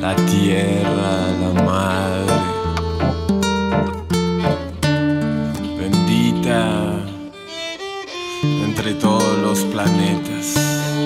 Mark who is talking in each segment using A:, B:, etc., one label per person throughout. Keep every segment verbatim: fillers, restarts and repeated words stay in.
A: la tierra, la madre, bendita entre todos los planetas.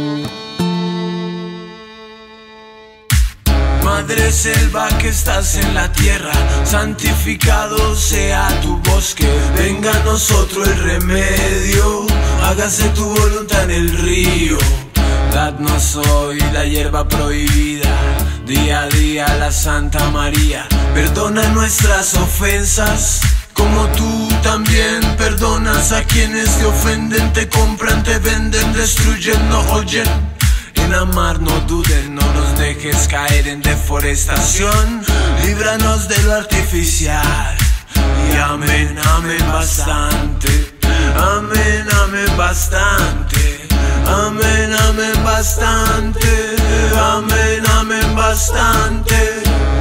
A: Madre selva que estás en la tierra, santificado sea tu bosque. Venga a nosotros el remedio, hágase tu voluntad en el río. Dadnos hoy la hierba prohibida, día a día la Santa María. Perdona nuestras ofensas, como tú también perdonas a quienes te ofenden, te compran, te venden, destruyen, no oyen. En amar no duden, no nos dejes caer en deforestación. Líbranos de lo artificial y amén, amén bastante. Amén, amén bastante. Amén, amén bastante. Amén, amén bastante.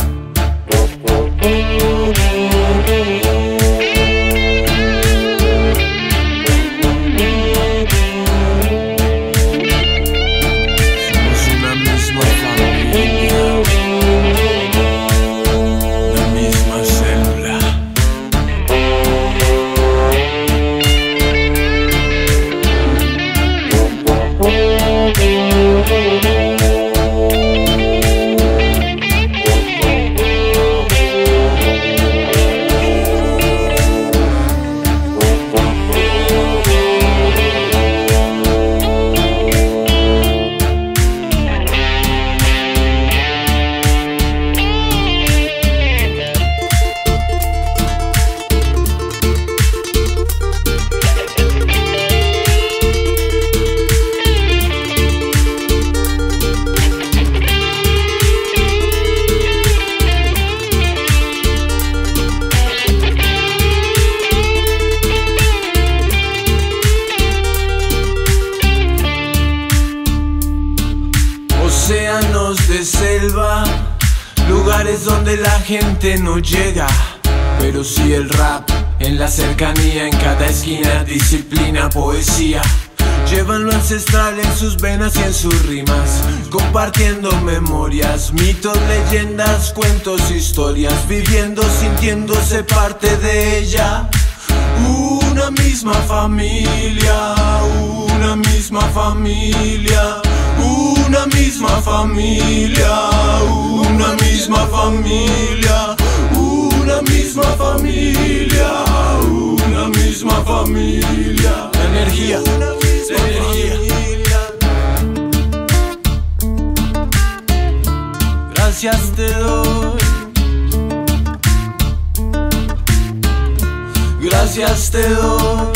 A: Océanos de selva, lugares donde la gente no llega, pero sí el rap en la cercanía, en cada esquina, disciplina, poesía. Llevan lo ancestral en sus venas y en sus rimas, compartiendo memorias, mitos, leyendas, cuentos, historias, viviendo, sintiéndose parte de ella. Una misma familia, una misma familia, una misma familia, una misma familia, una misma familia, una misma familia. Energía, energía. Gracias te doy, gracias te doy.